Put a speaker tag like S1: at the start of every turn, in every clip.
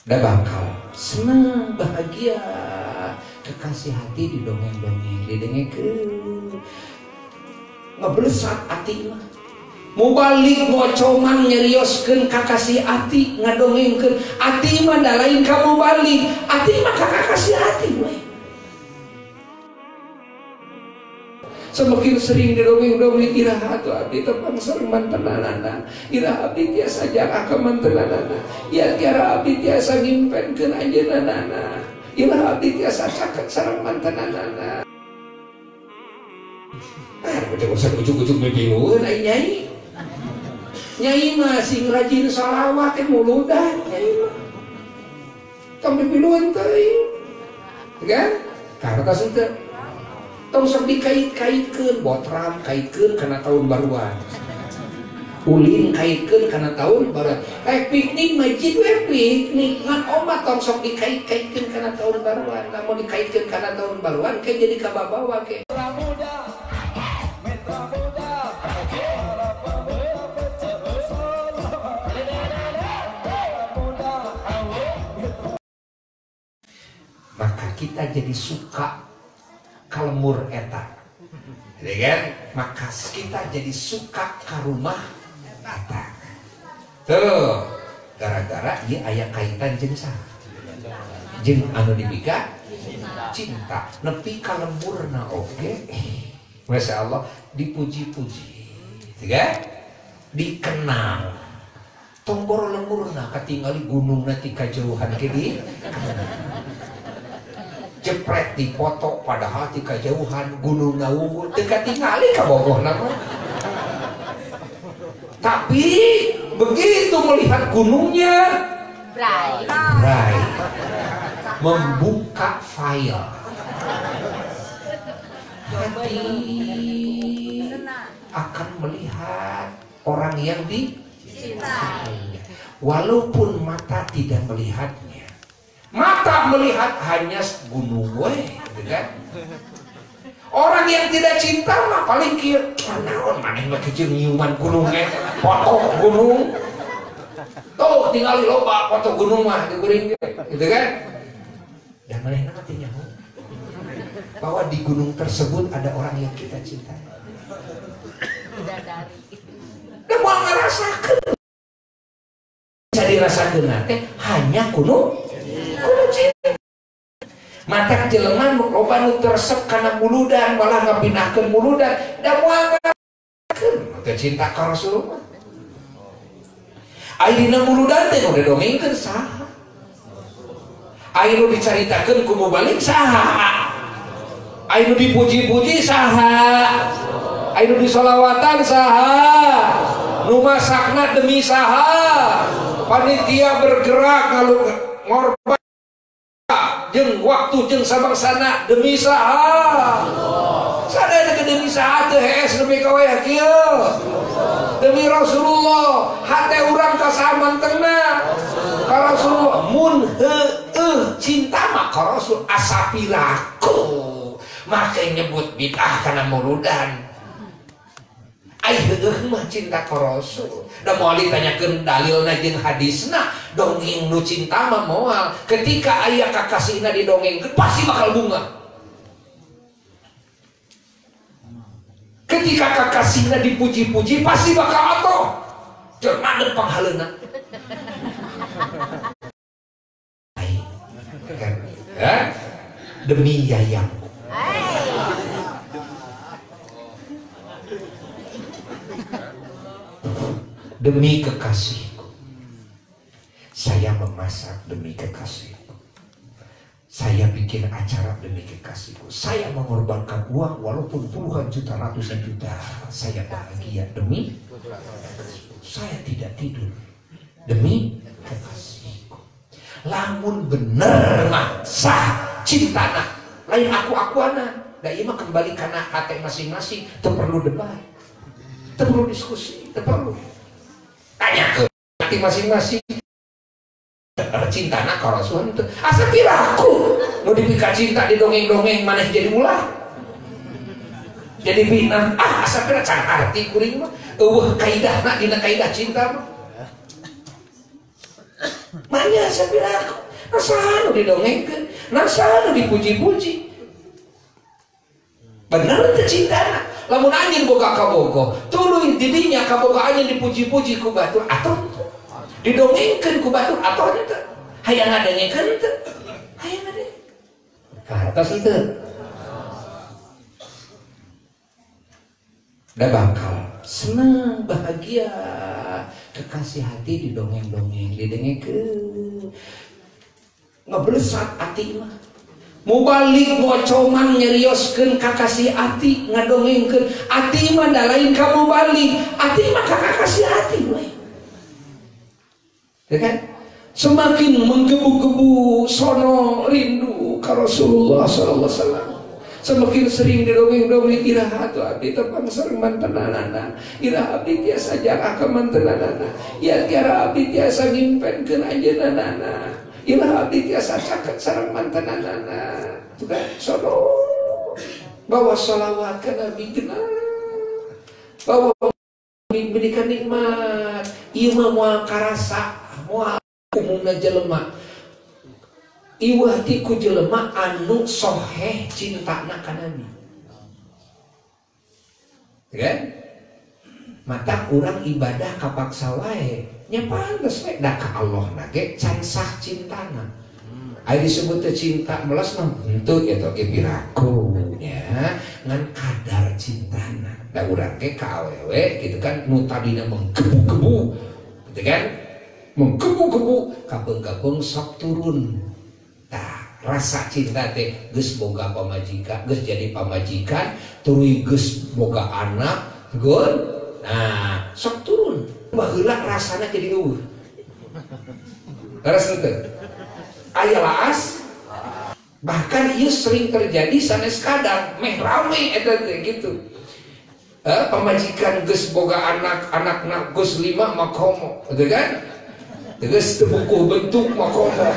S1: Da bakal senang bahagia kekasih hati di dongeng-dongeng didengengkeun ngeblesat hati mah mau balik ngocoman nyerioskeun kakasih hati ngadongengkeun hati mah da lain kamu balik hati mah kakasih hati we. Semakin sering didongeng-dongeng iraha atuh abdi teu pangsareng mantenanana iraha abdi tiasa jarak ka mantenanana ya tiara abdi tiasa ngimpenkeun ajeunana iraha abdi tiasa caket sareng mantenanana ucap ucuk mipinueun ai nyai nyai mah sing rajin shalawat teh muludan nyai mah tong mipinueun teuing kan karena teu tong sok dikait-kaitkeun botram kaitkeun kana tahun baruan ulin kaitkeun kana tahun baruan piknik masjid we piknik ngan omah tong sok dikait-kaitkeun kana tahun baruan lamun dikaitkeun kana tahun baruan kayak jadi kababawa ke maka kita jadi suka kalemur eta kan? Maka kita jadi suka ke rumah eta tuh gara-gara ieu aya kaitan jeung saha jeung anu dipika cinta nepi ka lemurna oge Masya Allah dipuji-puji kan? Dikenang tombor lemurna katingali gunungna ti kajauhan ke di jepret di foto padahal di kejauhan gunung Nawungu dekat tinggali ka bogohna mah. Tapi begitu melihat gunungnya bray membuka file hati akan melihat orang yang dicintai walaupun mata tidak melihatnya. Mata melihat hanya gunung we, gitu kan? Orang yang tidak cinta mah paling kieu, naon maneh mah kecil nyiuman gunung ge, foto gunung. Tuh tinggal loba foto gunung mah diguring ge, gitu kan? Dan manehna mah teu nyaho bahwa di gunung tersebut ada orang yang kita cintai. Bidadari. Dan mau ngarasakeun. Bisa dirasakeun teh hanya gunung mata jeleman loba nu tersep kana muludan malah ngapindahkeun muludan da moal teu cinta ka Rasulullah. Ai dina muludan teh nu didongengkeun saha? Ai nu dicaritakeun ku mubalik saha? Ai nu dipuji-puji saha? Ai nu disolawatan saha? Nu masakna demi saha? Panitia bergerak ngorban jeung waktu jeung sabangsana demi saha sadaya demi saha teu hees nepi ka wayah kieu demi Rasulullah hate urang ka saha mantengna ka Rasulullah mun heueuh cinta mah ka Rasul asapiraku make nyebut bid'ah kana muludan ai heueuh mah cinta ka Rasul da moal ditanyakeun dalilna jeung hadisna dongeng nu cinta mah moal ketika aya kakasihna didongengkeun pasti bakal bunga ketika kakasihna dipuji-puji pasti bakal atoh jeung mandeg panghaleuna demi yayang demi kekasihku saya memasak demi kekasihku saya bikin acara demi kekasihku saya mengorbankan uang walaupun puluhan juta ratusan juta saya bahagia demi saya tidak tidur demi kekasihku lamun bener mah sah cintana lain aku-akuana da ieu mah kembali kana hate masing-masing teu perlu debat teu perlu diskusi teu perlu tanya ke hati masing-masing cintana ka Rasul itu asa piraku nu dipika cinta di dongeng-dongeng maneh jadi ulah jadi bina asa pira can arti kuring mah eueuh kaidahna dina kaidah cinta mah Manya sabiraku nasanu didongengkeun, nasanu dipuji-puji. Bener teu cintana. Lamun anjeun boga kabogo, tuluy didinya kaboga anjeun dipuji-puji ku batur atau didongengkeun ku batur atau teu. Hayang ngadengekeun teu? Hayang ngadengekeun. Ka atas teu. Da bakal senang, bahagia, kekasih hati didongeng-dongeng, didengekeun. Ngeblesat ati mah. Mau balik mau coman nyerioskeun kakasih hati ngadongengkeun. Ati mah da lain kamu balik. Ati mah kakasih hati we. Ya kan? Semakin menggebu-gebu sono rindu ka Rasulullah sallallahu alaihi wasallam. Semakin sering didongeng-dongeng iraha atuh abdi tepang sareng mantenanana. Iraha abdi tiasa jarak ka mantenanana. Ya tiara abdi tiasa ngimpenkeun ajeunana. Iraha abdi tiasa caket sareng mantenanana. Tuh kan sono bawa sholawat ka Nabi genah. Bawa berikan nikmat. Ieu mah moal karasa, moal umumna jelema. Iwah ti ku jelema anu soheh cintana ka Nabi. Kan? Mata urang ibadah kapaksa wae nya pantes we da ka Allah na ge can sah cintana. Aya disebut teh cinta melas mah henteu eta ge piraku nya ngan kadar cintana. Da urang ge ka awewe kitu kan nu tadina menggebu-gebu. Gitu kan? Menggebu-gebu kabeung-kabeung sok turun. Rasa cinta teh geus boga pamajikan, geus jadi pamajikan, tuluy geus boga anak, gon. Nah, sok turun. Baheula rasana jadi eueuh. Leres teu? Aya laas. Bahkan ieu sering terjadi sanes kadang meh rame eta teh gitu. Pamajikan geus boga anak, anakna geus 5 makomo, gitu kan? Geus teu bukuh bentuk makomo.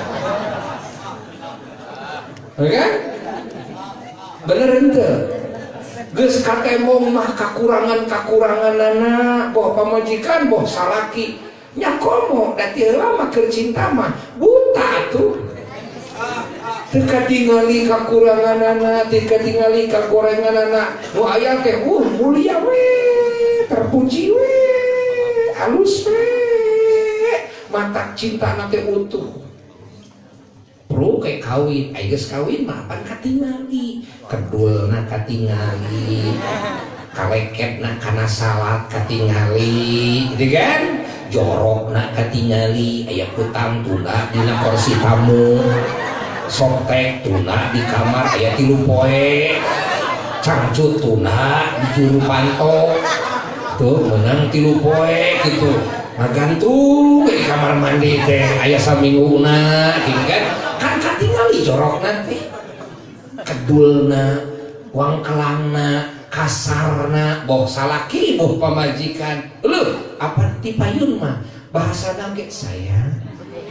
S1: Kan? Bener ente. Geus katemong mah kakurangan-kakuranganana, boh pamajikan, boh salaki. Nya komo da ti heula mah keur cinta mah buta atuh. Teu katingali kakuranganana, teu katingali kagorenganana. Nu aya teh mulia we, terpuji we, alus we. Mata cintana teh utuh. Bro kayak kawin, ayo kawin mah pan katingali, kedulna katingali, kaleketna kana salat katingali, gitu kan? Jorokna katingali, aya kutang tuna dina kursi tamu, sotek tuna di kamar aya 3 poe, cangcut tuna di juru panto, tuh menang 3 poe gitu, magantung di kamar mandi teh aya samingguna, gitu kan? Katingali jorokna teh kedulna, wangkelangna, kasarna, boh salaki, boh pamajikan. Leuh, apa ti payun mah bahasana ge sayang.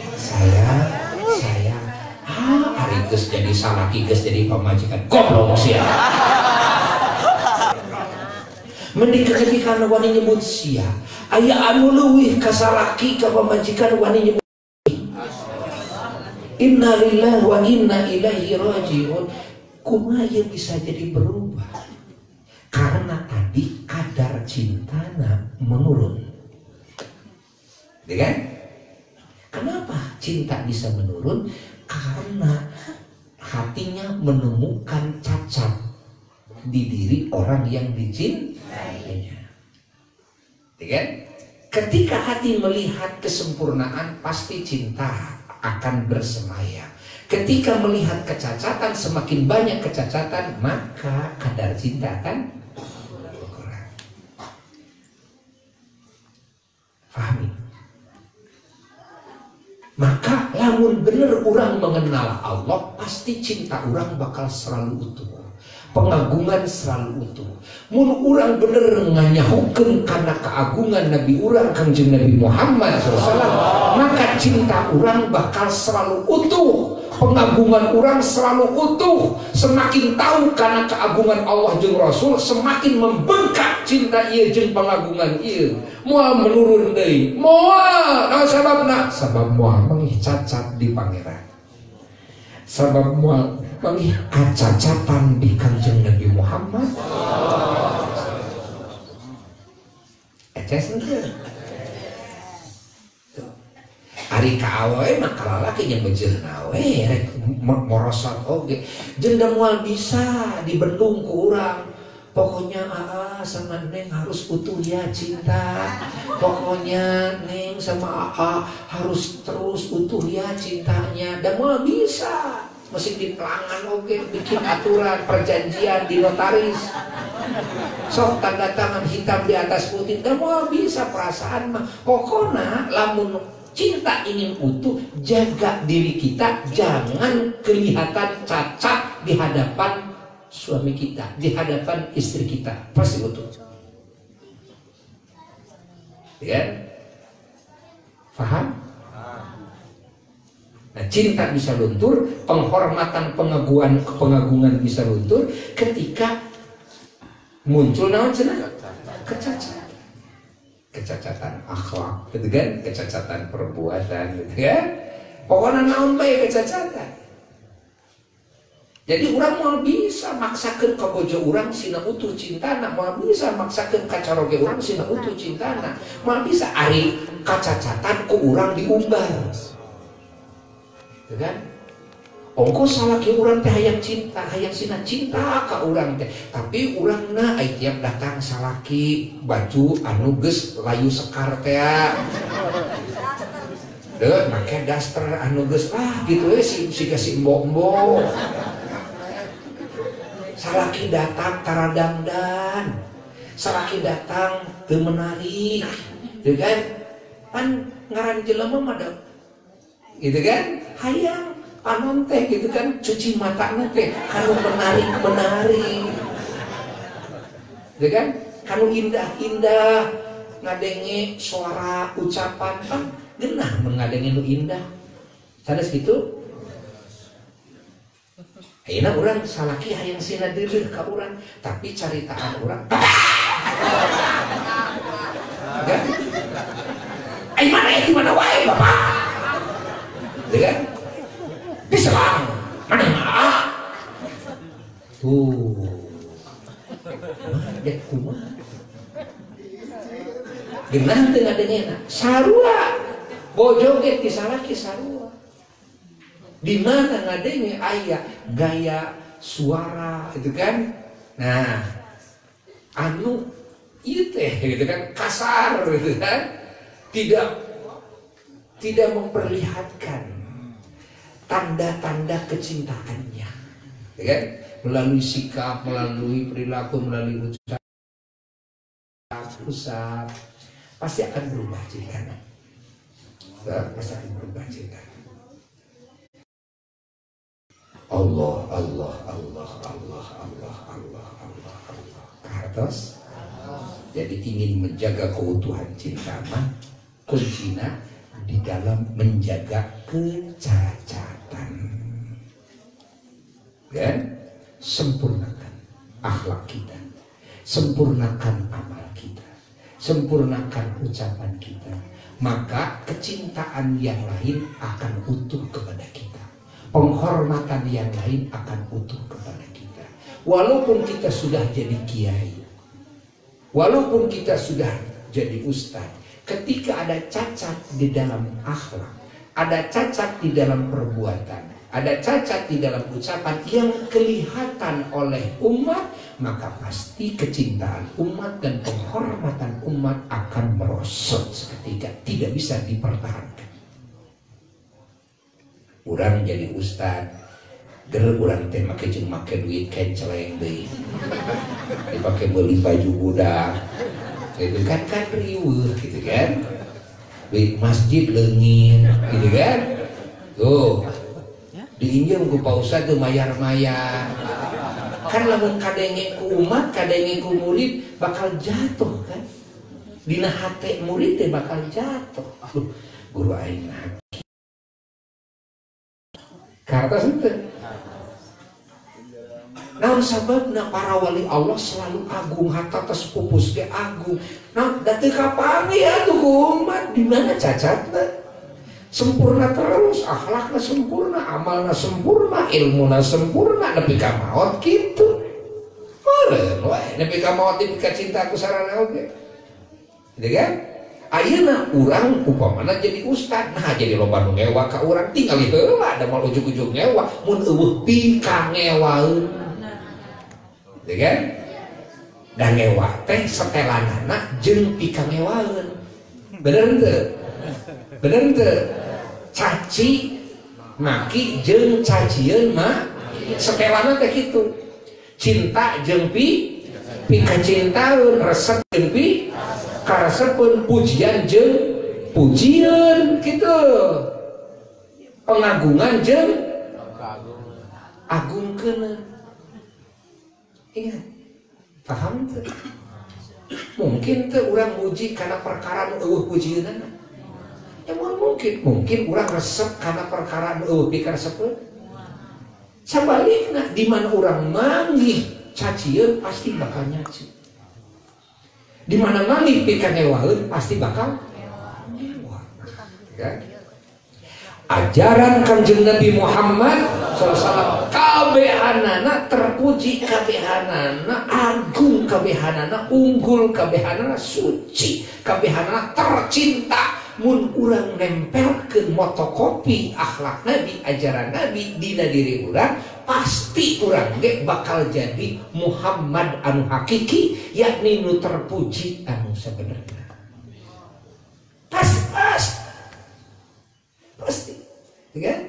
S1: Ari geus jadi salaki, geus jadi pamajikan. Goblok sia. Mending ketika wani nyebut sia, aya anu leuwih ka salaki ka pamajikan wani nyebut inna lillahi wa inna ilaihi rajiun. Kumaha bisa jadi berubah? Karena tadi kadar cintana menurun. Ya kan? Kenapa cinta bisa menurun? Karena hatinya menemukan cacat di diri orang yang dicintainya. Ya kan? Ketika hati melihat kesempurnaan, pasti cinta akan bersemayam. Ketika melihat kecacatan, semakin banyak kecacatan, maka kadar cinta akan berkurang. Pahami? Maka lamun bener orang mengenal Allah, pasti cinta orang bakal selalu utuh. pengagungan selalu utuh. Mun urang bener nganyahukeun kana keagungan Nabi urang Kangjeng Nabi Muhammad SAW, maka cinta urang bakal selalu utuh, pengagungan urang selalu utuh. Semakin tahu karena keagungan Allah jeung Rasul, semakin membengkak cinta ieu jeung pengagungan ieu. Moal menurun deui, moal naon sababna? Sabab moal mangih cacat di pangeran, sabab moal mangih kacacatan di Kangjeng Nabi Muhammad. Ari kaawe mah kalalaki yang bejeurna we rek morosot oge. Jeung moal bisa dibendung ku urang. Pokoknya sama Neng harus utuh ya cinta. Pokoknya Neng sama harus terus utuh ya cintanya. Dan moal bisa. Mesti di pelangan oge bikin aturan perjanjian di notaris. Sok tanda tangan hitam di atas putih. Dan moal bisa perasaan mah. Pokoknya lamun cinta ingin utuh, jaga diri kita, jangan kelihatan cacat di hadapan suami kita, di hadapan istri kita, pasti utuh. Ya, paham? Nah, cinta bisa luntur, penghormatan, pengagungan bisa luntur ketika muncul naon cenah? Kecacatan akhlak, gitu kan? Kecacatan perbuatan, gitu kan? Pokoknya naon bae kecacatan. Jadi urang mau bisa maksakeun ka bojo urang sina utuh cintana, mau bisa maksakeun ka caroge urang sina utuh cintana, mau bisa ari kacacatan ku urang diumbar. Gitu kan? Ongko salaki urang teh hayang cinta, hayang sina cinta ka urang teh. Tapi urangna ai tiap datang salaki baju anu geus layu sekar teh. Deuh make daster anu geus gitu we siga si embok-embok. Salaki datang tara dandan. Salaki datang teu menarik. Gitu kan? Pan ngaran jelema mah gitu kan? Hayang panon teh gitu kan, cuci matanya teh kanu menarik gitu kan, kanu indah-indah ngadenge suara ucapan kan genah mengadenge nu indah sanes gitu. Ayeuna urang salaki hayang sina deuleuh ka urang tapi caritaan urang kan ai mana di mana wae bapak gitu kan, diserang mana tuh dek kumaha genah teu ngadengena sarua bojo ge ti salaki sarua di mana ngadenge aya gaya suara gitu kan. Nah anu ieu teh gitu kan kasar gitu kan, tidak memperlihatkan tanda-tanda kecintaannya, ya kan? Melalui sikap, melalui perilaku, melalui ucapan, pasti akan berubah ceritanya. Pasti akan berubah ceritanya. Allah, Allah, Allah, Allah, Allah, Allah, Allah, Allah. Ke atas. Jadi ingin menjaga keutuhan cinta mah kuncinya di dalam menjaga kecacatan, kan? Sempurnakan akhlak kita, sempurnakan amal kita, sempurnakan ucapan kita, maka kecintaan yang lain akan utuh kepada kita, penghormatan yang lain akan utuh kepada kita. Walaupun kita sudah jadi kiai, walaupun kita sudah jadi ustadz, ketika ada cacat di dalam akhlak, ada cacat di dalam perbuatan, ada cacat di dalam ucapan yang kelihatan oleh umat, maka pasti kecintaan umat dan penghormatan umat akan merosot seketika, tidak bisa dipertahankan. Urang jadi ustad, gereu urang teh make jeung make duit kenceleng deui. Dipake beli baju budak. Gitu kan riweuh gitu kan. Di masjid leungit gitu kan. Tuh. Diinjem ku Pak Ustad tuh mayar-mayar. kan lamun kadenge ku umat kadenge ku murid bakal jatuh kan dina hate murid teh bakal jatuh. Guru aing kartos henteu. Naon sababna para wali Allah selalu agung, harta tos pupus ge agung. Nah, da teu kapangi atuh ku umat di mana cacatna? Sempurna terus, akhlakna sempurna, amalna sempurna, ilmuna sempurna, nepi ka maot kitu. Meureun wae nepi ka maot nepi ka cinta ku sarana oge. Gitu kan? Ayeuna urang upamana jadi ustad, nah jadi loba nu ngewa ka urang tinggal heula da moal ujug-ujug ngewa, mun eueuh pika ngewaeun. Gitu kan? Dan ngewa teh setelanana jeung pika ngewaeun. Bener henteu? Bener henteu? Caci maki jeung cacieun mah setelana teh kitu. Cinta jeung pika cintaeun, resep jeung karesepeun, pujian jeung pujian kitu. Pengagungan jeung agungkeun. Ingat, paham tuh? Mungkin tuh orang muji karena perkara nu eueuh pujieunana. Ya mungkin orang resep karena perkara nu eueuh pikaresepeun. Sabalikna di mana orang manggih cacieun pasti bakal nyaci. Di mana manggih pikanewaeun pasti bakal nyewa. Ya. Ajaran Kanjeng Nabi Muhammad SAW kabehanana terpuji, kabehanana agung, kabehanana unggul, kabehanana suci, kabehanana tercinta. Mun urang nempelkeun motokopi akhlak Nabi, ajaran Nabi dina diri urang, pasti urang ge bakal jadi Muhammad anu hakiki, yakni nu terpuji anu sabenerna. Pasti, kan?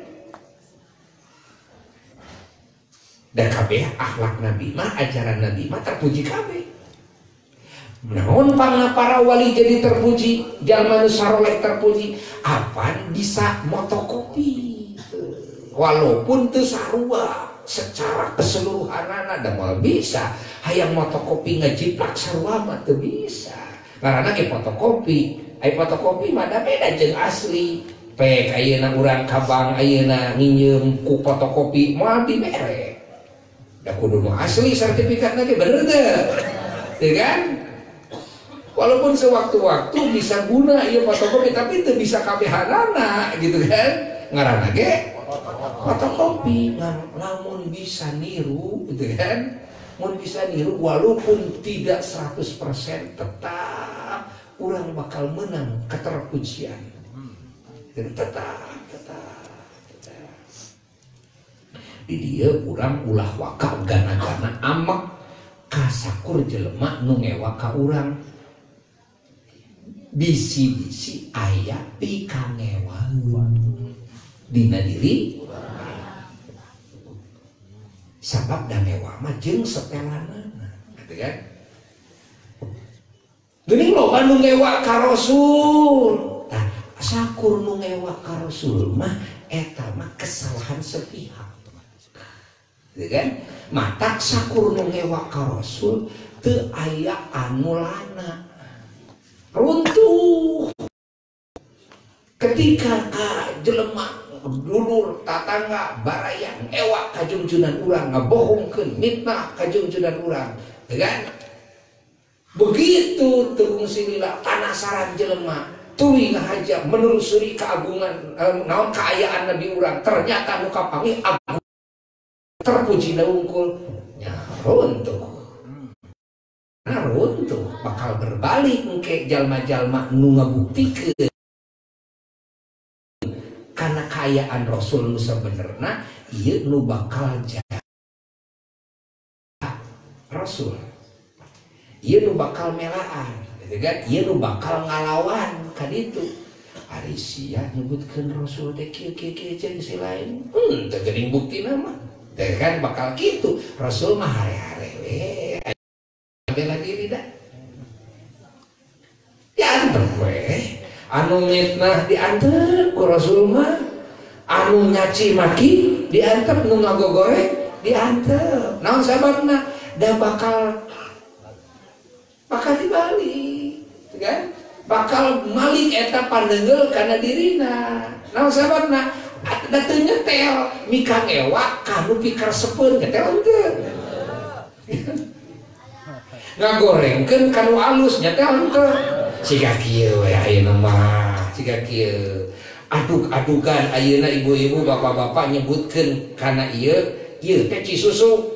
S1: Dan kabeh akhlak Nabi mah, ajaran Nabi mah terpuji kabeh. Naon pangna para wali jadi terpuji, jalma nu saroleh terpuji, apaan bisa motokopi. Walaupun teu sarua secara keseluruhanana da moal bisa, hayang motokopi ngajiplak sarua mah teu bisa. Karena ge fotokopi, ai fotokopi mah da beda jeung asli. Pek ayeuna urang kabang ayeuna nginjem ku fotokopi moal dibere. Da kudu nu asli sertifikatna ge bener teu? Teu kan? Walaupun sewaktu-waktu bisa guna ieu fotokopi tapi teu bisa kabehanana gitu kan. Ngaranna ge fotokopi, namun bisa niru gitu kan. Mun bisa niru walaupun tidak 100% tetap urang bakal menang keterpujian. Tetap. Di dia urang ulah waka gana-gana amak kasakur jelema nu ngewa ka urang. Bisi-bisi aya pika ngewaeun dina diri sabab da ngewa mah jeung setelanana, gitu kan? Geuning loba nu ngewa ka Rasul. Sakur nu ngewa ka Rasul mah eta mah kesalahan sepihak. Gitu kan? Matak sakur nu ngewa ka Rasul teu aya anu lana. Runtuh. Ketika ka jelema dulur tatangga barayan ewa ka junjunan urang ngabohongkeun mitnah ka junjunan urang, gitu kan? Begitu teu silila panasaran jelema tuluy ngahaja menelusuri keagungan naon kaayaan Nabi urang, ternyata nu kapanggih agung terpuji unggul nya runtuh bakal berbalik engke jalma-jalma nu ngabuktikeun karena kaayaan Rasul nu sabenerna ieu nu bakal jadi Rasul, ieu nu bakal melaan. Ieu nu bakal ngalawan ka ditu. Ari sia nyebutkeun Rasul teh kieu jeung si lain. Teu geuning buktina mah. Teh kan bakal kitu. Rasul mah hare-hare we. Bela diri dah. Diantar we. Anu mitnah diantar ku Rasul mah. Anu nyaci maki diantar nu ngagogore diantep. Naon sababna? Da bakal dibalik, kan? Bakal malik eta pandeungeul kana dirina. Naon sababna? Da teu nyetel, mika ngewa kanu pikaresepeun nyetel henteu. Ngagorengkeun kanu alus nyetel henteu. Siga kieu we ayeuna mah, siga kieu. Aduk-adukan ayeuna ibu-ibu bapak-bapak nyebutkeun kana ieu teh Cisusu.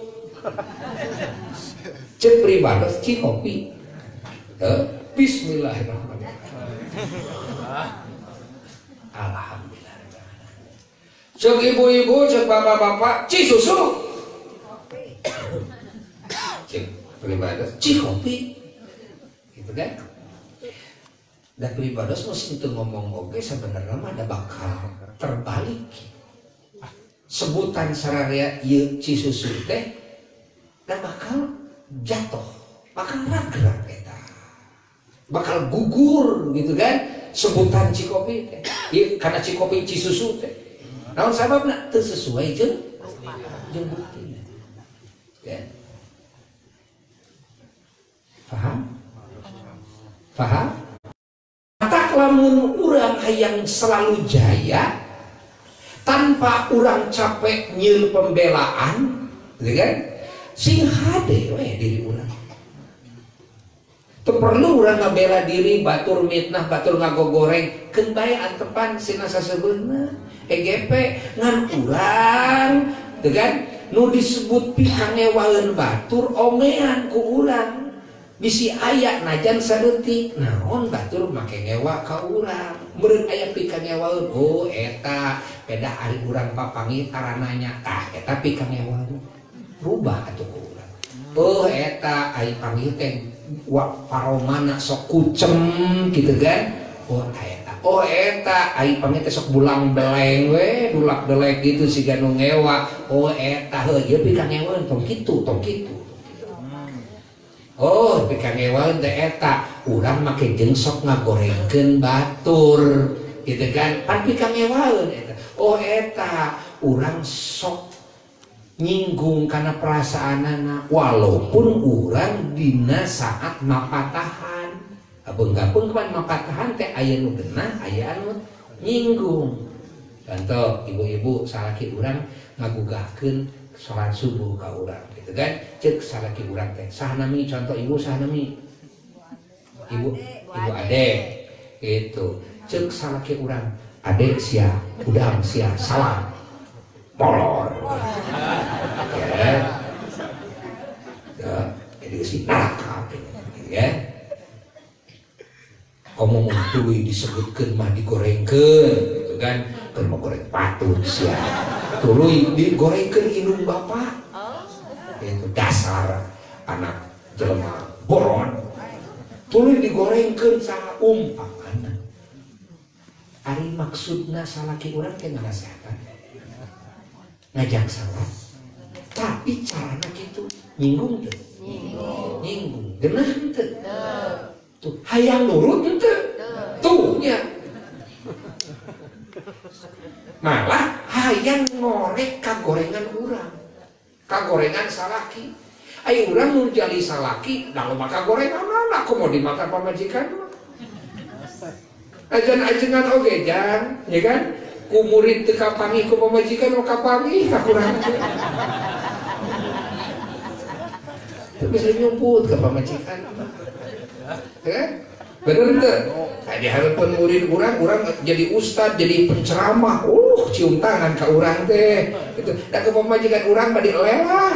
S1: Cek pribados Cikopi. Bismillahirrahmanirrahim. Alhamdulillah. Cek ibu-ibu, cek bapak-bapak Cisusu. Cek pribados Cikopi. Gitu kan? Dan pribados mesti itu ngomong oke sebenarnya mah ada bakal terbalik. Sebutan sararea ieu Cisusu teh dan bakal jatuh, bakal ragrak eta, bakal gugur gitu kan. Sebutan Cikopi teh, ieu karena Cikopi Cisusu teh, naon sababna teu sesuai jeung buktina. Ya. Paham? Tak lamun urang hayang selalu jaya tanpa urang capek nyieun pembelaan, gitu kan? Sing hade we diri urang. Teu perlu urang ngabela diri batur mitnah, batur ngagogoreng, keun bae antepan sina sasebeuna. EGP ngan urang, gitu kan? Nu disebut pikangewaeun batur omean ku urang. Bisi aya najan saeutik naon batur make ngewa ka urang meureun aya pikangewaeun oh eta beda ari urang papangi arananya tah eta pikangewaeun rubah atuh ku urang oh eta ai panggih teh paromana sok kucem gitu kan oh eta ai panggih teh sok bulang beleng we dulak delek gitu siga nu ngewa oh eta heuh ieu pikangewaeun tong kitu oh pikangewaeun teh eta urang make jeung sok ngagorengkeun batur gitu kan pan pikangewaeun eta oh eta urang sok nyinggung kana perasaanana walaupun urang dina saat mapatahan beunggapeun kan mapatahan teh aya nu geunah aya anu nyinggung. Contoh ibu-ibu salaki urang ngagugahkeun salat subuh ka urang gitu kan cek salaki urang teh saha nami contoh ibu saha nami ibu ade gitu cek salaki urang ade sia udang sia salam molor ya jadi si nakal ya omong tuluy disebutkeun mah digorengkeun gitu kan keur mau goreng patut sia tuluy digorengkeun indung bapak itu dasar anak jelema boron tuluy digorengkeun saha umpamana ari maksudna salaki urang teh ngasehatan ngajak salat tapi carana kitu nyinggung teu nyinggung geunah teu tuh hayang nurut teu tuh nya malah hayang ngorek kagorengan urang kagorengan salaki ayo urang mun jali salaki da loba kagorengan mana aku mau dimakan pamajikan ajan-ajengan oge jang ya kan ku murid teu kapangi ku pamajikan mau kapangi ka kurang teu bisa nyumput ka pamajikan ya bener teu di harapan murid urang jadi ustad jadi penceramah cium tangan ka urang teh gitu da ke pamajikan urang badi lelah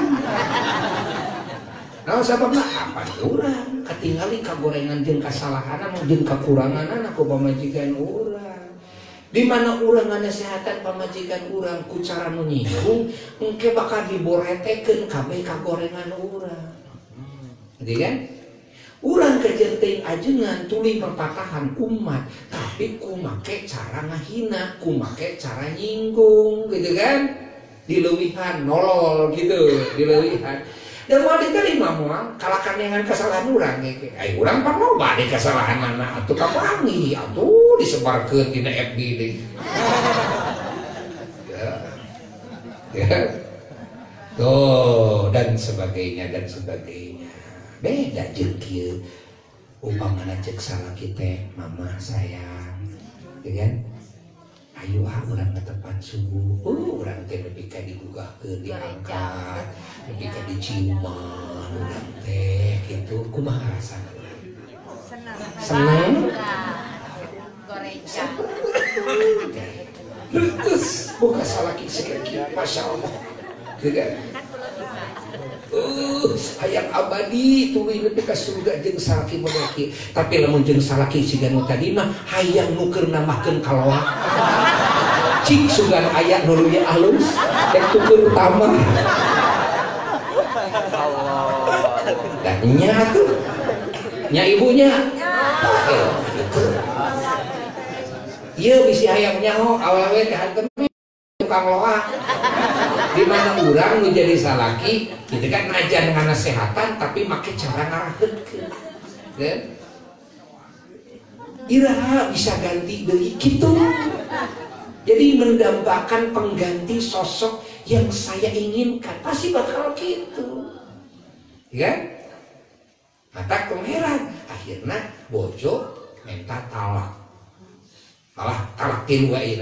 S1: nah sababna apa urang katingali kagorengan jeung kasalahanan jeung kakuranganan ku pamajikan urang di mana urang ngasehatan pamajikan urang ku cara nu nyinggung engke bakal diboretekeun kabeh kagorengan urang gitu kan urang kejenting ajengan tuluy perpatahan umat tapi ku make cara ngahina ku make cara nyinggung gitu kan dileuwihan nolol gitu dileuwihan dan mau diterima moal kalakan dengan kesalahan urang ge ai urang panoba di kesalahanana atuh kapangi atuh disebarkeun dina FB deui ya tuh dan sebagainya dan sebagainya. Beda jeung kieu umpamana cek salaki teh mama sayang ya kan ayo urang ke tempat subuh urang teh nepi ka digugahkeun diangkat nepi ka diciuman urang teh kitu kumaha rasana seneng
S2: goreca
S1: terus boga salaki sakieu masyaallah ya kan hayang abadi tuluy nepi ka surga jeung salaki bodaki tapi lamun jeung salaki siga nu tadi mah hayang nu keur nambahkeun kaloak cik sugan aya nu leuwih alus dek tukeun tambah dan nya tuh nya ibunya ieu bisi hayang nyaho awewe teh hantem tukang loak di mana urang menjadi salaki gitu kan najan ngana sehatan tapi make cara ngarahkeun kan iraha bisa ganti deui kitu jadi mendambakan pengganti sosok yang saya inginkan pasti bakal gitu ya mata kemeran akhirnya bojo minta talak malah talak tilu wae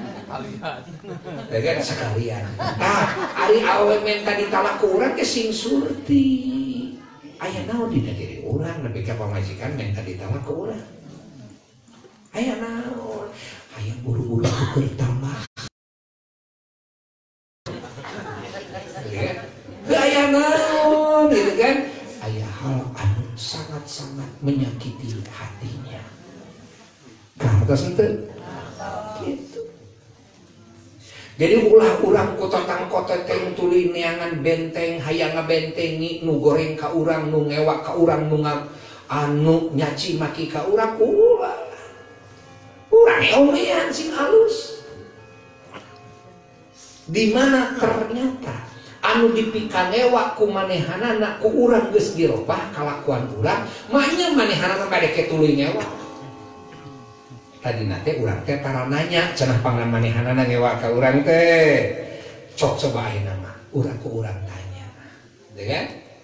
S1: ya kan sekalian ari awe minta ditalak ku urang ke sing surti aya naon dina diri urang nepi ka pamajikan minta ditalak ku urang aya naon aya buru-buru keur tambah ya aya naon gitu kan aya hal anu sangat-sangat menyakiti hatinya kartos henteu gitu. Jadi ulah urang ku totang koteteng tuluy neangan benteng hayang ngabentengi nu goreng ka urang nu ngewak ka urang nu anu nyaci maki ka urang ulah urang eomean sing halus di mana ternyata anu dipika ngewak ku manehanana ku urang geus dirobah kalakuan urang mahnya manehanana bade ke tuluy ngewak tadi nate urang teh tara nanya cenah pangan manehanana ngewak ka urang teh cok coba ayeuna mah urang ku urang tanya ya kan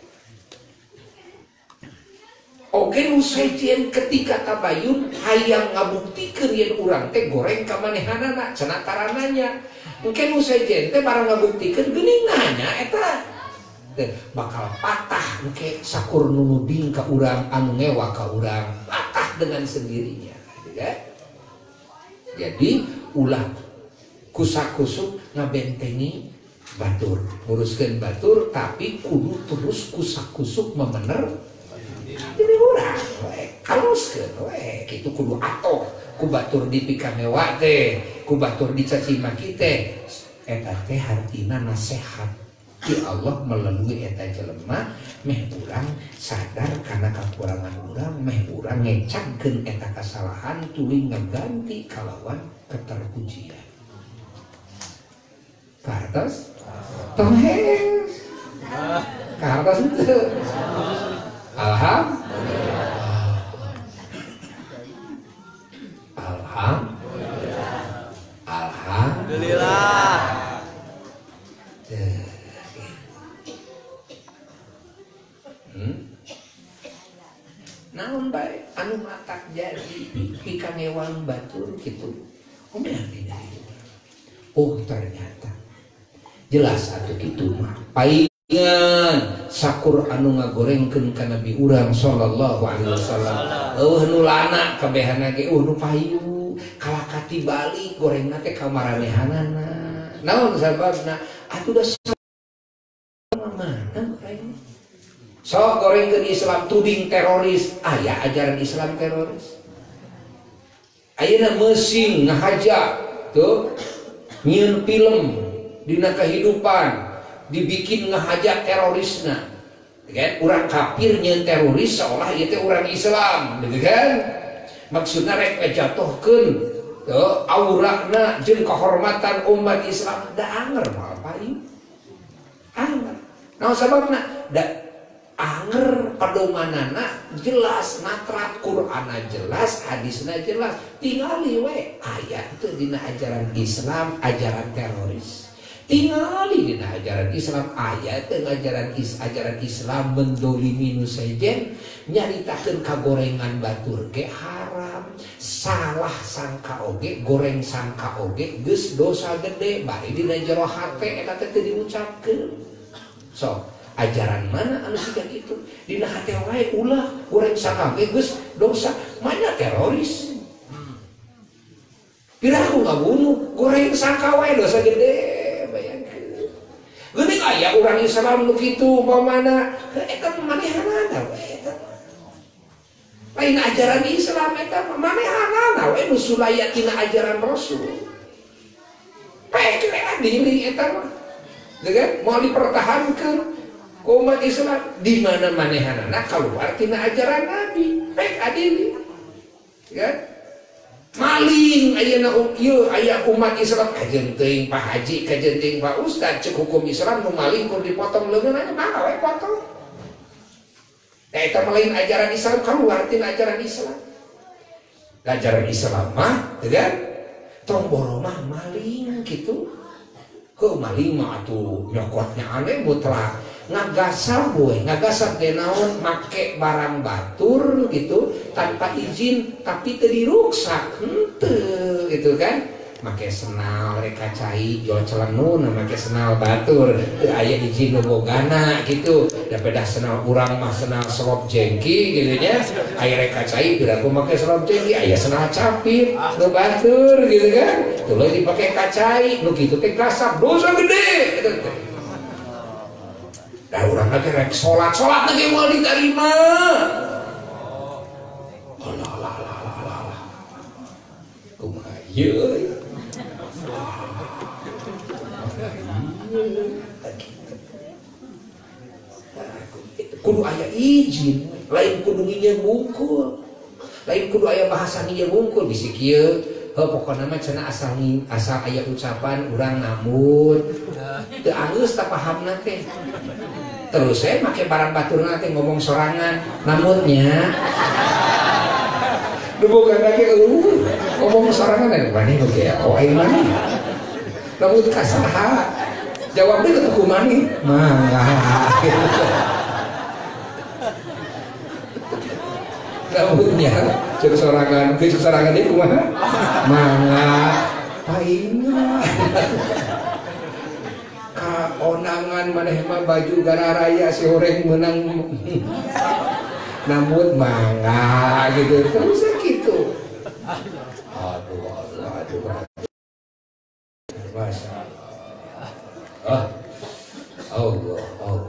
S1: oke nu saejeun ketika tabayun hayang ngabuktikeun yen urang teh goreng ka manehanana cenah tara nanya engke nu saejeun teh barang ngabuktikeun geuning nanya eta bakal patah engke sakur nu nuding ka urang anu ngewak ka urang patah dengan sendirinya ya jadi ulah kusak-kusuk ngabentengi batur nguruskeun batur tapi kudu terus kusak-kusuk memener jadi urang we kaluskeun we kitu kudu atoh ku batur dipika mewah teh ku batur dicaci maki teh eta teh hartina nasihat ti Allah melalui eta jelema meh urang sadar kana kakurangan urang meh urang ngecagkeun eta kasalahan tuluy ngaganti kalawan keterpujian kartos tonghes kartos itu alhamdulillah naon bae anu matak jadi pika ngewang batur gitu umean beda oh ternyata jelas atuh kitu mah paingan sakur anu ngagorengkeun ka Nabi urang sallallahu alaihi wasallam nu lana kabehana ge nu payu kalakati balik gorengna teh ka maranehanana naon sababna atuh da mana goreng sok gorengkeun Islam tuding teroris aya ajaran Islam teroris ayeuna meusing ngahaja tuh nyieun film dina kehidupan dibikin ngahaja terorisna kan urang kafir nyieun teroris seolah ieu teh urang Islam gitu kan maksudna rek ngajatohkeun tuh aurana jeung kehormatan umat Islam da anger moal paling anger naon sababna da anger pedomanana jelas natrat Qur'ana jelas hadisna jelas tingali we aya teu dina ajaran Islam ajaran teroris tingali dina ajaran Islam ayat teu ajaran Islam mendolimi nu sejen nyaritakeun kagorengan batur ge haram, salah sangka oge, goreng sangka oge geus dosa gede bari dina jero hate eta teh teu diucapkeun. So ajaran mana anu siga kitu dina hate wae ulah goreng sangka ge geus dosa manya teroris. Piraku ngabunuh goreng sangka wae dosa gede. Geuning aya urang Islam nu kitu umpamana eta manehanana we eta. Lain ajaran Islam eta manehanana we nu sulaya tina ajaran Rasul. Pek adili eta mah. Dengan mau dipertahankan umat Islam di mana manehanana keluar tina ajaran Nabi. Pek adili. Ya. Maling ayeuna ieu aya umat Islam kajen teuing Pak Haji kajen teuing Pak Ustad cek hukum Islam nu maling kur dipotong leungeun aja mah we potong. Eta lain ajaran Islam keluar tina ajaran Islam. Ajaran Islam mah teu kan tong boro mah maling kitu. Heuh maling mah atuh nyokotnya aneh mutlak. Ngagasal boy, ngagasal teh naon make barang batur gitu tanpa izin tapi teu diruksak henteu gitu kan make senal rek kacai jual celenun make senal batur teu aya izin nu bogana gitu da beda senal urang mah senal selop jengki gitu nya aya rek kacai piraku make selop jengki aya senal capit nu batur gitu kan tuluy dipake kacai nu kitu teh kasap dosa gede gitu. Dah urang lagi rek sholat lagi mau diterima. Allah. Kumaha ieu? Kudu aya izin, lain kudu ngieu bungkul. Lain kudu aya bahasa ngieu bungkul bisi kieu. Pokoknya mah cenah asal aya ucapan urang namun teu angeus tah pahamna teh. Terus saya pakai barang batur nanti ngomong sorangan namunnya bukan lagi ngomong sorangan dan mana oke oh ini mana namun kasaha jawabnya ketemu kumani mangga namunnya cek sorangan itu kumana mangga painga onangan maneh mah baju gara raya si horeng menang namun mangga gitu terus gitu aduh Masya Allah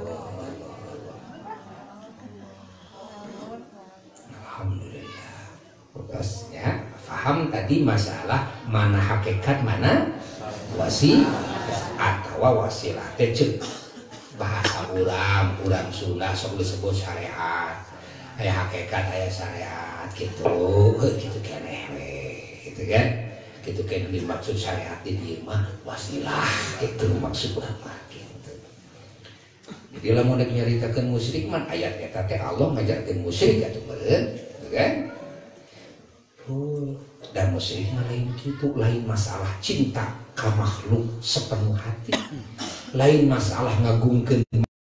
S1: Alhamdulillah terusnya paham tadi masalah mana hakikat mana wasi atau wasilah teh ceuk bahasa urang Sunda sok disebut syariat aya hakikat aya syariat gitu gitu keneh we gitu kan gitu kan dimaksud syariat di dieu mah wasilah gitu maksudna mah gitu. Jadi lamun rek nyaritakeun musyrik mah ayat eta teh Allah ngajarkeun musyrik atuh meureun gitu kan. Dan musyrik mah lain kitu lain masalah cinta ka makhluk sepenuh hati lain masalah ngagungkeun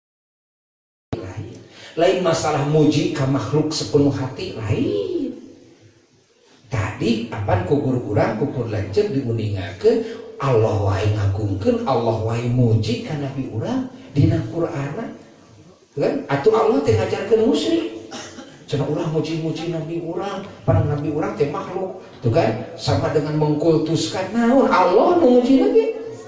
S1: lain masalah muji ka makhluk sepenuh hati lain tadi apaan kukur urang kukur lanceuk diuningakeun Allah wae ngagungkeun Allah wae muji ka nabi urang dina Qur'ana kan atuh Allah teh ngajarkeun musyrik cenah urang muji-muji nabi urang padahal nabi urang teh makhluk tuh kan sama dengan mengkultuskan naon Allah muji lagi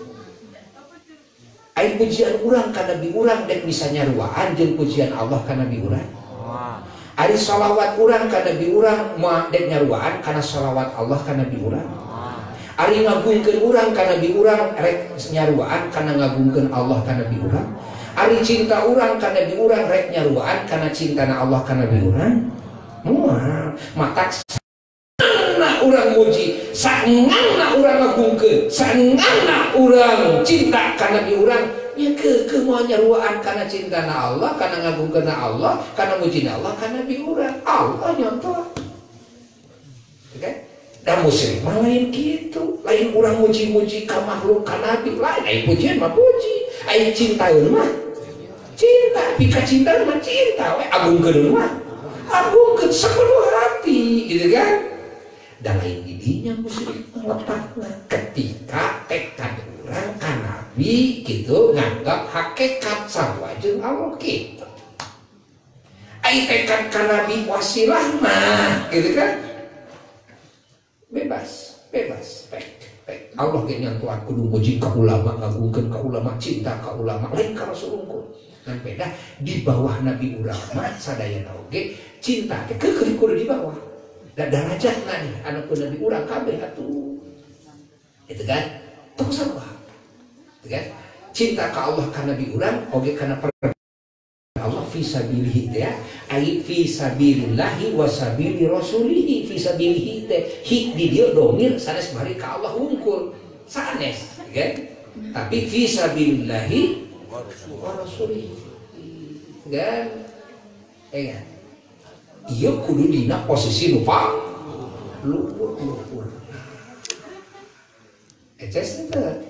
S1: air pujian urang ka nabi urang dek bisa nyaruaan jeung pujian Allah ka nabi urang ari shalawat urang ka nabi urang moal dek nyaruaan kana shalawat Allah ka nabi urang ari ngagungkeun urang ka nabi urang rek nyaruaan kana ngagungkeun Allah ka nabi urang ari cinta urang ka nabi urang rek nyaruaan kana cintana Allah ka nabi urang moal matak urang muji saengangna urang ngagungkeun saengangna urang cinta ka nabi urang nya ke moal nyaruaan kana cintana Allah kana ngagungkeunna Allah kana mujina Allah ka nabi urang Allah nyontoh oke Dan musyrik mah lain gitu, lain urang muji-muji ka makhluk ka nabi, lain ai pujian mah puji, ai cintaeun mah cinta, pika cinta mah cinta, we agungkeun mah agungkeun sepenuh hati, gitu kan? Dan lain didinya musyrik letakna ketika tekad urang ka nabi gitu nganggap hakikat sarua jeung Allah gitu. Ai tekad ka nabi wasilah mah, gitu kan? Bebas, Allah ge nyantuan kudu muji ka ulama, ngagungkeun ka ulama, cinta ka ulama, lain ka Rasul unggul. Ngan beda di bawah nabi urang mah sadayana oge cinta teh keukeuh kudu di bawah. Dan derajatna nih anu nabi urang kabeh atuh. Itu kan? Tong sarua. Itu kan? Cinta ka Allah ka nabi urang oge kana Allah fisabilihi ya, ai fisabilillahi wa sabili rasulihi, fisabilihi teh hi di dieu domir sanes bari ka Allah hungkul sanes kan, tapi fisabilillahi wa rasulihi kan, kan ieu kudu dina posisi lupa luhur eces teh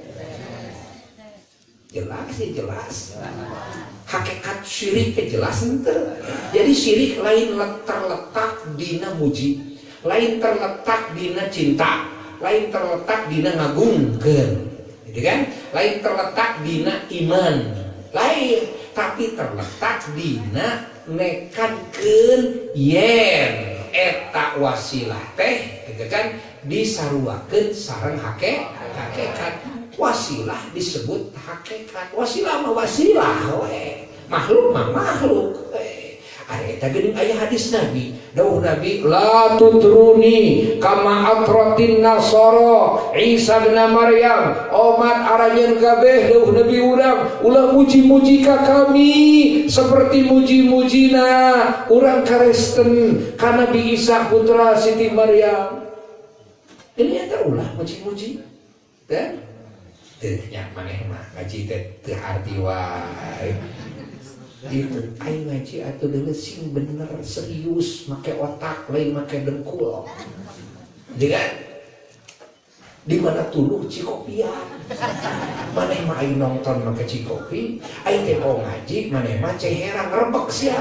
S1: jelas hakikat syirik jelas ente. Jadi syirik lain terletak dina muji, lain terletak dina cinta, lain terletak dina ngagungkeun, gitu kan? Lain terletak dina iman, lain tapi terletak dina nekadkeun yen eta wasilah teh, gitu kan? Disaruakeun sareng hakikat. Wasilah disebut hakikat, wasilah mah wasilah we, makhluk mah makhluk we. Ari eta geuning aya hadis Nabi, dawuh Nabi la tutruni kama atratin nasara Isa bin Maryam, umat arajeun kabeh dawuh Nabi ulah muji-muji ka kami seperti muji-mujina urang Kristen ka Nabi Isa putra Siti Maryam. Ini eta ulah muji-muji teh nya maneh mah ngaji teh teu arti wae. Gitu, aing ngaji atuh deuleu sing bener serius make otak lain make dengkul. Jadi di mana tuluh cikopian. Maneh mah aing nonton make cikopi, aing teh mau ngaji maneh mah ceherang rebek sia.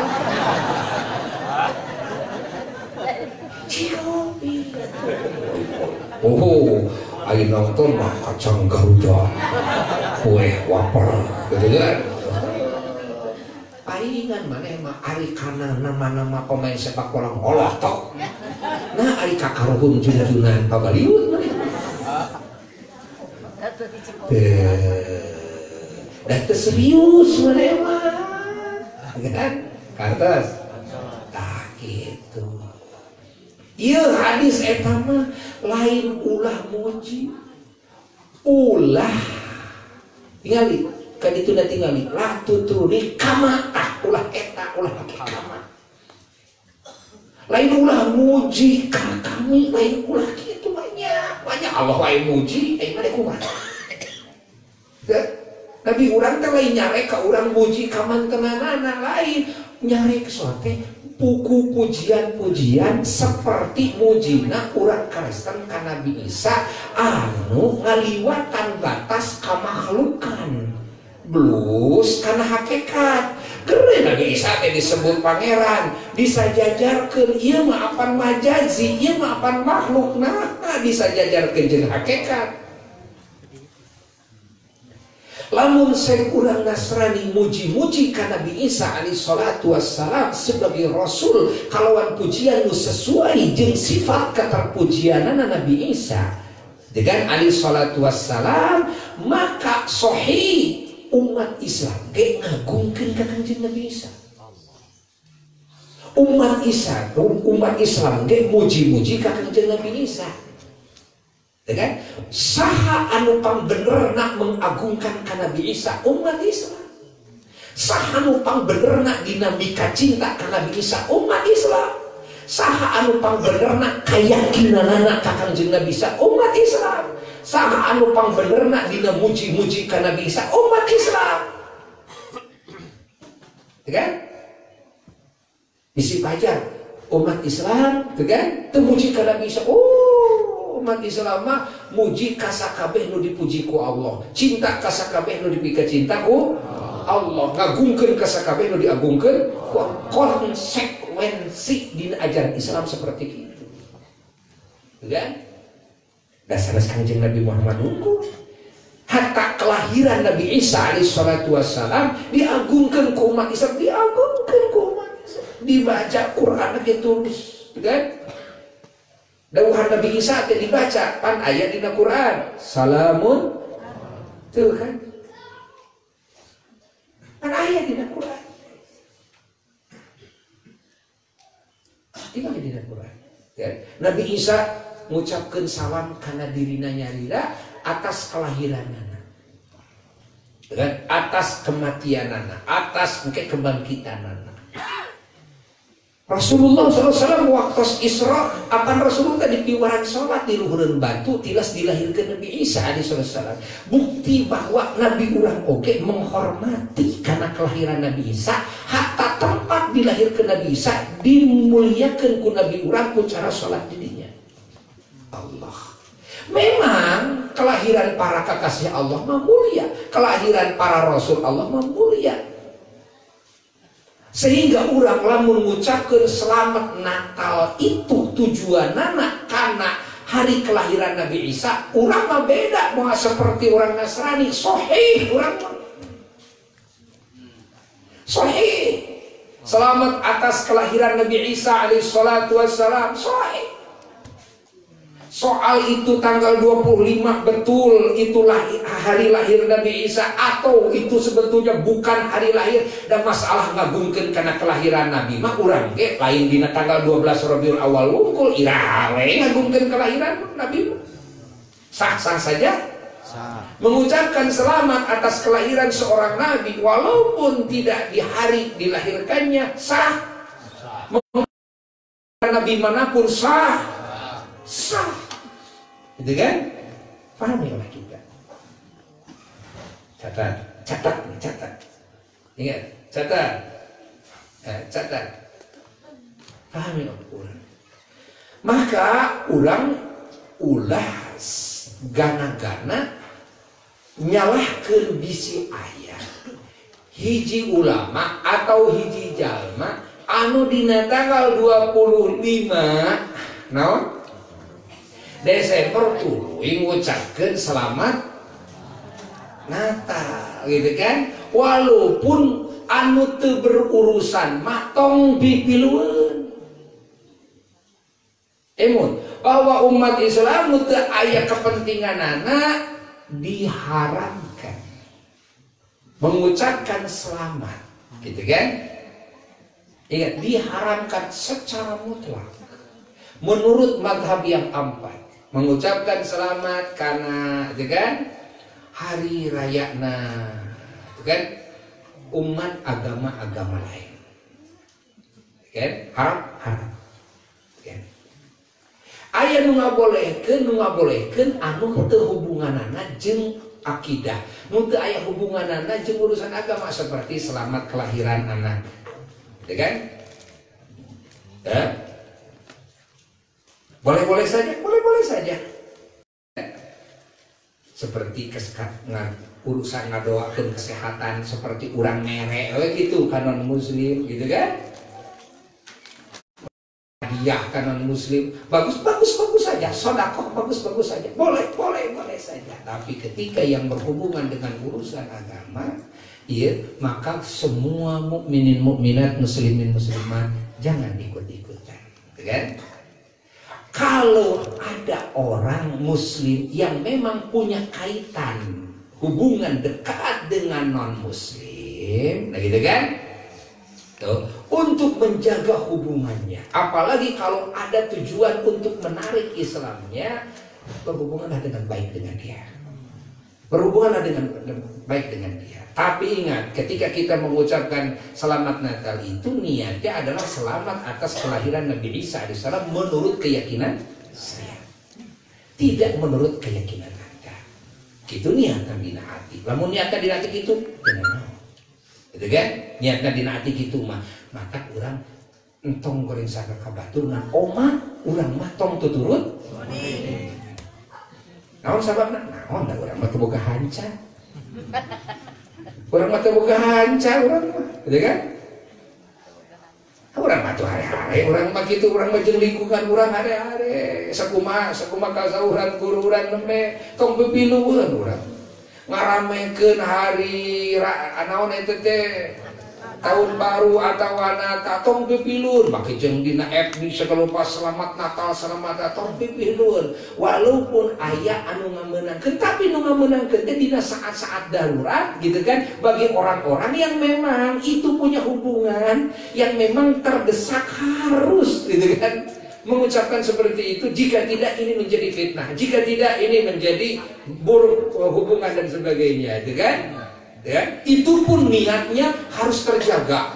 S1: Cikopi. Oh, aing nonton mah kacang Garuda, kue waper, gitu kan? Aingan maneh mah ari kana nama-nama pemain sepak bola ngolah tok. Nah ari kakaruhun junjunan pabaliut maneh. Dan serius maneh mah, kan? Kartos, tak gitu. Ieu hadis eta mah lain ulah muji, ulah tingali ka ditu da tingali la tutruni kama ulah eta ulah kama lain ulah muji ka kami lain ulah kitu banyak Allah wae muji ai mah kumaha Nabi urang teh lain nyare ka urang muji ka mantenanana lain nyare soate buku pujian-pujian seperti mujina urang Kristen ka Nabi Isa anu ngaliwatan batas kamakhlukan blus kana hakikat. Keren Nabi Isa teh disebut pangeran, disajajarkeun ieu mah apan majazi, ieu mah apan makhluk, nah disajajarkeun jeung hakikat. Lamun saya urang Nasrani muji-muji ka Nabi Isa alaihi salatu wassalam sebagai Rasul kalawan pujian nu sesuai jeung sifat keterpujianana Nabi Isa dengan alaihi salatu wassalam, maka sahih umat Islam ge ngagungkeun ka Kanjeng Nabi Isa. Umat Islam ge muji-muji ka Kanjeng Nabi Isa. Kan? Saha anu pang benerna mengagungkan ka Nabi Isa umat Islam. Saha anu pang benerna dinamika cinta ka Nabi Isa umat Islam. Saha anu pang benerna kayakinanana ka Kanjeng Nabi Isa umat Islam. Saha anu pang benerna dina muji-muji ka Nabi Isa umat Islam. Kan? Bisi pajar umat Islam, kan? Teu muji ka Nabi Isa. Oh, Umat Islam mah muji kasakabeh nu dipuji ku Allah, cinta kasakabeh nu dipika cinta ku Allah, ngagungkeun kasakabeh nu diagungkeun ku konsekuensi dina ajaran Islam seperti itu. Kan? Dasar Kanjeng Nabi Muhammad unggul. Hatta kelahiran Nabi Isa alaihissalatu wassalam diagungkan ke umat Islam, diagungkan ke umat Islam, dibaca Quran lagi terus, kan? Dawuhan Nabi Isa teh dibaca pan ayat dina Quran, salamun, tuh kan? Pan ayat dina Quran, tinggal dina Quran. Kan? Nabi Isa mengucapkan salam karena dirina nyarira atas kelahiranana, dengan atas kematianana, atas mungkin kebangkitanana. Rasulullah SAW waktu Isra akan Rasulullah di piwaran sholat di luhureun batu tilas dilahirkan Nabi Isa alaihissalam. Bukti bahwa Nabi urang oge menghormati karena kelahiran Nabi Isa, hatta tempat dilahirkan Nabi Isa dimuliakan ku Nabi urang ku cara sholat dirinya. Allah. Memang kelahiran para kekasih Allah mah mulia, kelahiran para rasul Allah mah mulia. Sehingga urang lamun mengucapkan selamat Natal itu tujuanana karena hari kelahiran Nabi Isa, urang mah beda mau seperti orang Nasrani, sahih urang mah. Sahih. Selamat atas kelahiran Nabi Isa alaihissalatu wassalam, sahih. Soal itu tanggal 25 betul itulah hari lahir Nabi Isa atau itu sebetulnya bukan hari lahir dan masalah ngagungkeun karena kelahiran Nabi mah urang ge lain dina tanggal 12 Rabiul Awal wungkul iraha we ngagungkeun kelahiran Nabi. Sah-sah saja mengucapkan selamat atas kelahiran seorang nabi walaupun tidak di hari dilahirkannya sah. Nabi manapun sah. Gitu kan? Pahamilah kita. Catat. Ingat, catat. Pahami orang. Maka orang ulah gana-gana nyalahkeun bisi ayat. Hiji ulama atau hiji jalma anu dina tanggal 25 naon? Desember tuluy ngucapkeun selamat Natal gitu kan, walaupun anu teu berurusan mah tong pipilueun emun bahwa umat Islam teu aya kepentinganana diharamkan mengucapkan selamat gitu kan. Ingat, diharamkan secara mutlak menurut mazhab yang empat. Mengucapkan selamat karena itu kan hari raya itu kan umat agama-agama lain. Kan? Haram. Kan? Aya nu ngabolehkeun anu teu hubunganana jeung akidah. Nu teu aya hubunganana jeung urusan agama seperti selamat kelahiran anak. Itu kan? Boleh-boleh saja. Seperti urusan ngadoakeun kesehatan seperti urang mere gitu kanon muslim gitu kan. Hadiah kanon muslim bagus saja, sedekah bagus saja. Boleh saja. Tapi ketika yang berhubungan dengan urusan agama, ya, maka semua mukminin mukminat, muslimin muslimat jangan ikut-ikutan, gitu kan? Kalau ada orang muslim yang memang punya kaitan hubungan dekat dengan non muslim, nah gitu kan? Tuh, untuk menjaga hubungannya, apalagi kalau ada tujuan untuk menarik Islamnya, berhubunganlah dengan baik dengan dia. Berhubunganlah dengan baik dengan dia. Tapi ingat, ketika kita mengucapkan selamat Natal itu niatnya adalah selamat atas kelahiran Nabi Isa AS menurut keyakinan saya, tidak menurut keyakinan Anda. Itu niatnya dina hati. Lamun niatnya dina hati itu benar. Gitu kan? Niatnya dina hati gitu mah, maka urang entong goreng saka kabaturna oma urang mah tong tuturut. Naon sababna? Naon da urang mah teu boga hanca. Urang mah teu boga hanca urang mah, gitu kan? Urang mah teu hare-hare, urang mah kitu, urang mah jeung lingkungan urang hare-hare. Sakumaha kasauran guru urang nembe tong bebilueun urang. Ngaramekeun hari naon eta teh tahun baru atau nata tong pipilun make jeung dina FB segala pas selamat Natal selamat tong pipilun walaupun aya anu ngamenangkeun tapi nu ngamenangkeun teh dina saat-saat darurat gitu kan bagi orang-orang yang memang itu punya hubungan yang memang terdesak harus gitu kan mengucapkan seperti itu. Jika tidak ini menjadi fitnah, jika tidak ini menjadi buruk hubungan dan sebagainya gitu kan ya, itu pun niatnya harus terjaga.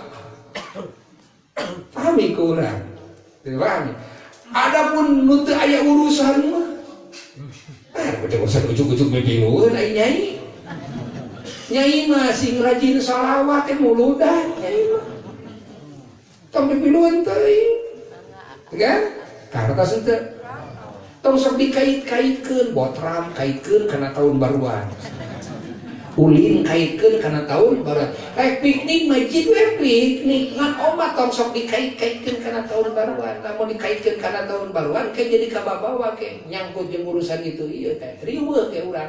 S1: Pahami kurang? Pahami? Adapun nu teu aya urusan mah urusan ujuk-ujuk mipilueun ai nyai. Nyai mah sing rajin shalawat teh muludan nyai mah. Tong mipilueun teuing. Kan? Karena teu tong sok dikait-kaitkeun botram kaitkeun kana tahun baruan. Ulin kaitkeun kana tahun baruan. Rek piknik masjid we piknik. Ngan omat tong sok dikait-kaitkeun kana tahun baruan. Lamun dikaitkeun kana tahun baruan ke jadi kababawa ke nyangkut jeung urusan itu ieu teh. Riweuh ke urang.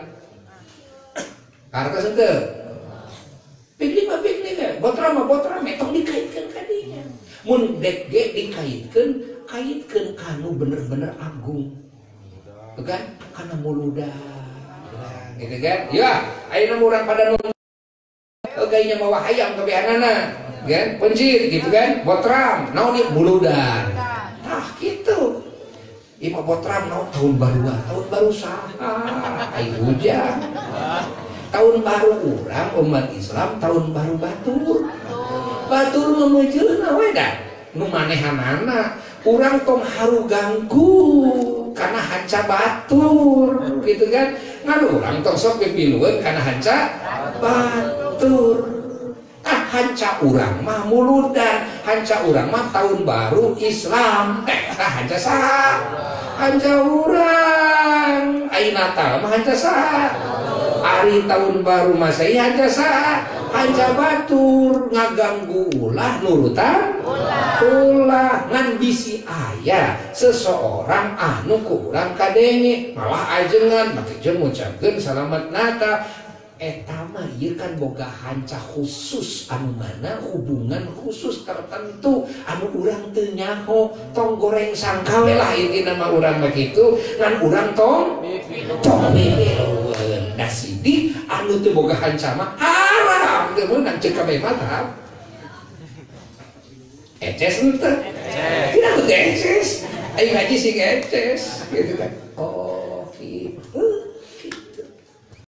S1: Karena teu piknik mah piknik we. Botram tong dikaitkeun ka dinya. Mun dek ge dikaitkeun kaitkeun kanu bener-bener agung. Bukan? Kana muludan. Gitu kan? Ya, ayeuna urang pada nu gayanya mawa hayam kabehanana, kan? Pencir gitu kan? Botram, naon ieu muludan. Tah kitu. Ieu mah botram naon tahun baruan. Tahun baru saha? Ai hujan. Tahun baru urang umat Islam tahun baru batur. Batur mah meujeulna we da. Nu manehanana urang tong haru ganggu karena hanca batur gitu kan ngan urang tong sok pipilueun karena hanca batur hanca urang mah muludan hanca urang mah tahun baru Islam hanca saha hanca urang ai Natal mah hanca saha ari tahun baru Masehi hanca saha hanca batur ngaganggu ulah nurutan ulah ngan bisi aya seseorang anu ku urang kadenge malah ajengan make jeung ngucapkeun selamat Natal eta mah ieu kan boga hanca khusus anu mana hubungan khusus tertentu anu urang teu nyaho tong goreng sangka we lah intina mah urang mah kitu ngan urang tong mipilueun da sidi anu teu boga hanca mah haram teu meunang ceuk kabeh mah eces ente tidak eces aing ngaji sing eces gitu kan